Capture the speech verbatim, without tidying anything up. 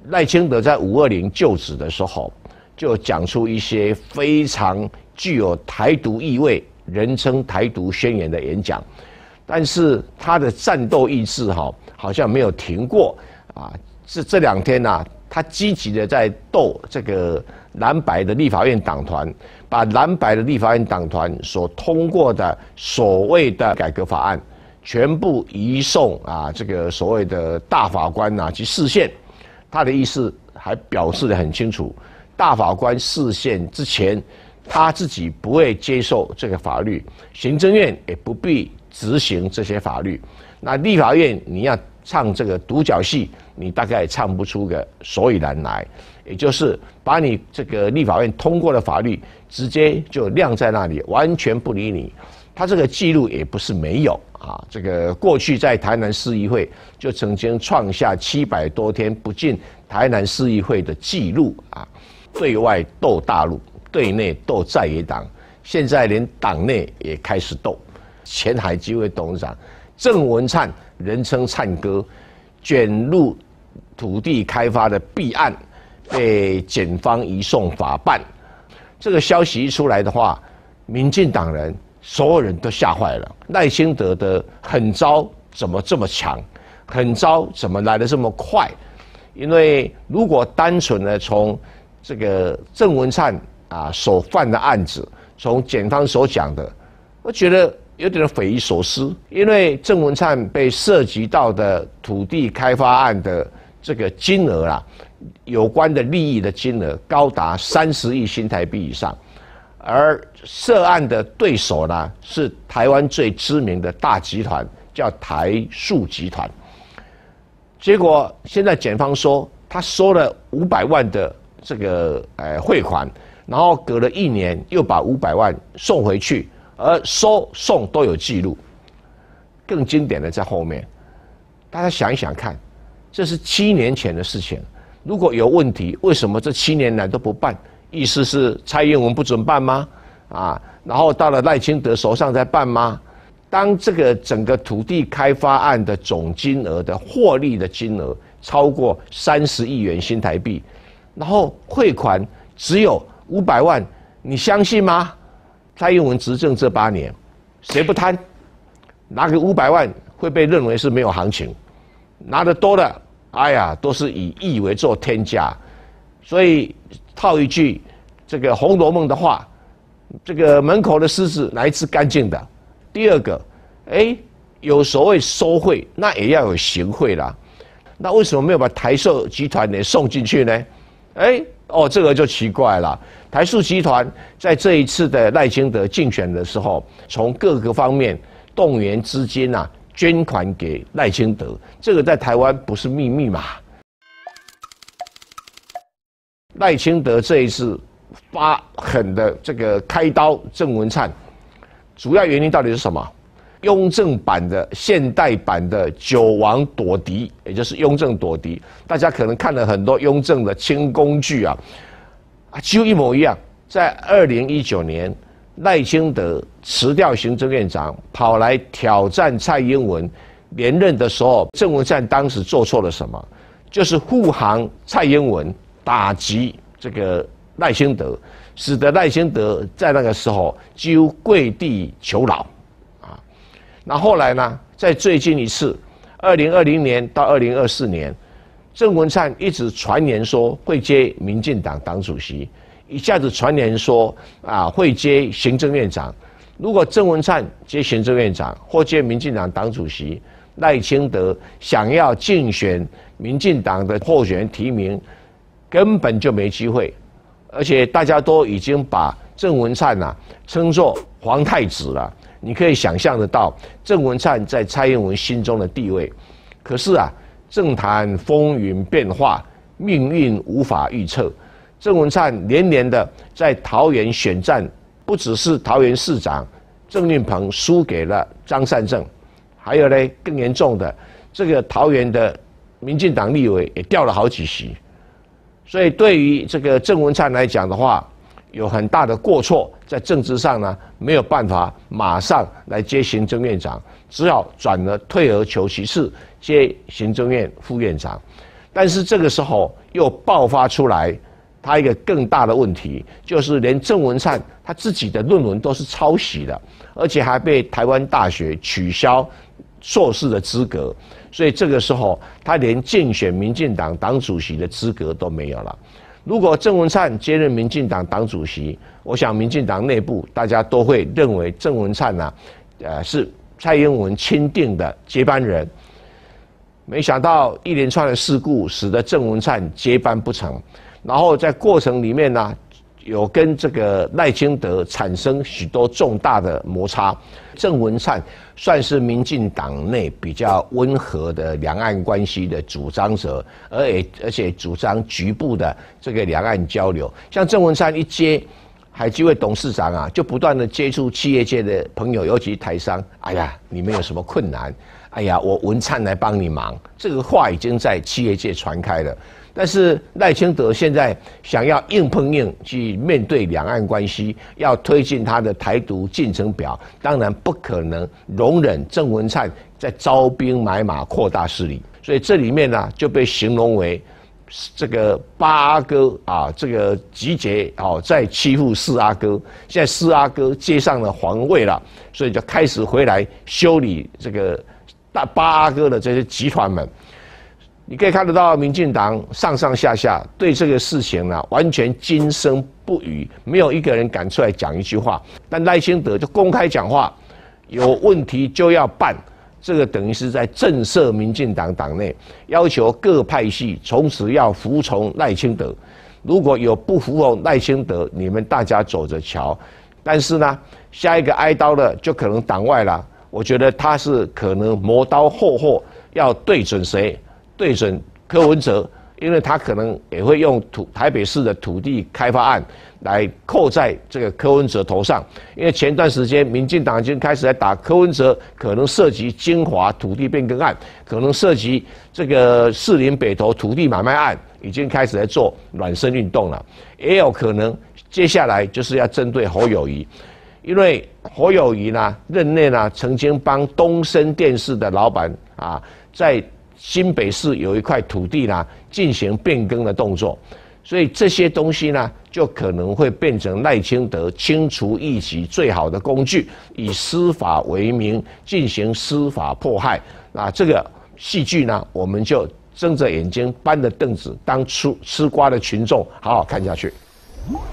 赖清德在五二零就职的时候，就讲出一些非常具有台独意味、人称台独宣言的演讲，但是他的战斗意志哈好像没有停过啊。这这两天啊，他积极的在斗这个蓝白的立法院党团，把蓝白的立法院党团所通过的所谓的改革法案，全部移送啊这个所谓的大法官啊去释宪。他的意思还表示得很清楚，大法官释宪之前，他自己不会接受这个法律，行政院也不必执行这些法律。那立法院你要唱这个独角戏，你大概唱不出个所以然来，也就是把你这个立法院通过的法律直接就晾在那里，完全不理你。他这个记录也不是没有啊，这个过去在台南市议会就曾经创下七百多天不进台南市议会的记录啊，对外斗大陆，对内斗在野党，现在连党内也开始斗。前海基会董事长郑文灿，人称灿哥，卷入土地开发的弊案，被检方移送法办。这个消息一出来的话，民进党人所有人都吓坏了。赖清德的狠招怎么这么强？狠招怎么来得这么快？因为如果单纯的从这个郑文灿啊所犯的案子，从检方所讲的，我觉得有点匪夷所思。因为郑文灿被涉及到的土地开发案的这个金额啦，有关的利益的金额高达三十亿新台币以上。而涉案的对手呢，是台湾最知名的大集团，叫台塑集团。结果现在检方说，他收了五百万的这个呃汇款，然后隔了一年又把五百万送回去，而收送都有记录。更经典的在后面，大家想一想看，这是七年前的事情，如果有问题，为什么这七年来都不办？意思是蔡英文不准办吗？啊，然后到了赖清德手上再办吗？当这个整个土地开发案的总金额的获利的金额超过三十亿元新台币，然后汇款只有五百万，你相信吗？蔡英文执政这八年，谁不贪？拿个五百万会被认为是没有行情，拿得多的，哎呀，都是以亿为做天价，所以。套一句这个《红楼梦》的话，这个门口的狮子哪一只干净的？第二个，哎，有所谓收贿，那也要有行贿啦。那为什么没有把台塑集团也送进去呢？哎，哦，这个就奇怪了。台塑集团在这一次的赖清德竞选的时候，从各个方面动员资金啊，捐款给赖清德，这个在台湾不是秘密嘛。赖清德这一次发狠的这个开刀郑文灿，主要原因到底是什么？雍正版的现代版的九王躲敌，也就是雍正躲敌。大家可能看了很多雍正的清宫剧啊，啊，几乎一模一样。在二零一九年，赖清德辞掉行政院长，跑来挑战蔡英文连任的时候，郑文灿当时做错了什么？就是护航蔡英文。打击这个赖清德，使得赖清德在那个时候几乎跪地求饶啊。那后来呢，在最近一次，二零二零年到二零二四年，郑文灿一直传言说会接民进党党主席，一下子传言说啊会接行政院长。如果郑文灿接行政院长或接民进党党主席，赖清德想要竞选民进党的候选人提名。根本就没机会，而且大家都已经把郑文灿啊称作皇太子了。你可以想象得到郑文灿在蔡英文心中的地位。可是啊，政坛风云变化，命运无法预测。郑文灿连连的在桃园选战，不只是桃园市长郑运鹏输给了张善政，还有呢更严重的，这个桃园的民进党立委也掉了好几席。所以对于这个郑文灿来讲的话，有很大的过错，在政治上呢没有办法马上来接行政院长，只好转而退而求其次接行政院副院长。 但是这个时候又爆发出来，他一个更大的问题，就是连郑文灿他自己的论文都是抄袭的，而且还被台湾大学取消硕士的资格，所以这个时候他连竞选民进党党主席的资格都没有了。如果郑文灿接任民进党党主席，我想民进党内部大家都会认为郑文灿呢、啊，呃是蔡英文钦定的接班人。没想到一连串的事故使得郑文灿接班不成，然后在过程里面呢，有跟这个赖清德产生许多重大的摩擦。郑文灿算是民进党内比较温和的两岸关系的主张者，而且而且主张局部的这个两岸交流。像郑文灿一接海基会董事长啊，就不断的接触企业界的朋友，尤其台商。哎呀，你们有什么困难？哎呀，我文灿来帮你忙。这个话已经在企业界传开了。但是赖清德现在想要硬碰硬去面对两岸关系，要推进他的台独进程表，当然不可能容忍郑文灿在招兵买马扩大势力。所以这里面呢，就被形容为这个八阿哥啊，这个集结哦，在欺负四阿哥。现在四阿哥接上了皇位了，所以就开始回来修理这个大八阿哥的这些集团们。你可以看得到，民进党上上下下对这个事情呢，完全今生不语，没有一个人敢出来讲一句话。但赖清德就公开讲话，有问题就要办。这个等于是在震慑民进党党内，要求各派系从此要服从赖清德。如果有不服从赖清德，你们大家走着瞧。但是呢，下一个挨刀的就可能党外了。我觉得他是可能磨刀霍霍，要对准谁？对准柯文哲，因为他可能也会用土台北市的土地开发案来扣在这个柯文哲头上。因为前段时间民进党已经开始在打柯文哲，可能涉及精华土地变更案，可能涉及这个士林北投土地买卖案，已经开始在做暖身运动了。也有可能接下来就是要针对侯友宜，因为侯友宜呢任内呢曾经帮东森电视的老板啊在新北市有一块土地呢，进行变更的动作，所以这些东西呢，就可能会变成赖清德清除异己最好的工具，以司法为名进行司法迫害。那这个戏剧呢，我们就睁着眼睛搬着凳子当吃吃瓜的群众好好看下去。